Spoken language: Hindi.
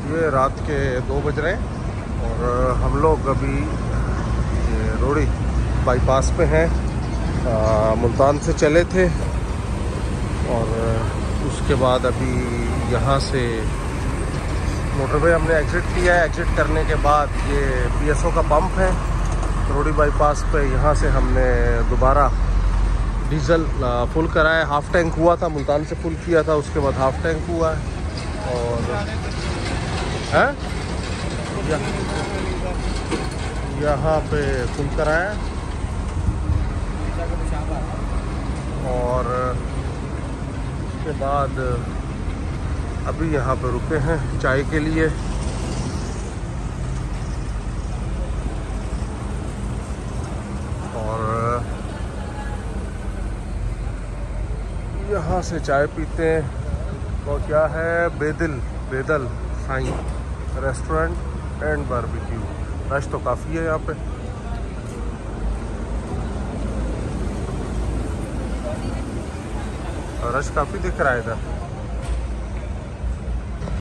ये रात के 2 बज रहे हैं और हम लोग अभी ये रोड़ी बाईपास पे हैं। मुल्तान से चले थे और उसके बाद अभी यहाँ से मोटरवे हमने एग्ज़िट किया है। एग्ज़िट करने के बाद ये PSO का पंप है रोड़ी बाईपास पे। यहाँ से हमने दोबारा डीज़ल फुल कराया। हाफ़ टैंक हुआ था, मुल्तान से फुल किया था, उसके बाद हाफ़ टैंक हुआ है और है यहाँ पे फुल कराया और उसके बाद अभी यहाँ पे रुके हैं चाय के लिए। और यहाँ से चाय पीते हैं। और क्या है, Bedal Sain restaurant and barbecue. Rush तो काफ़ी है यहाँ पे। रश काफ़ी दिख रहा है इधर।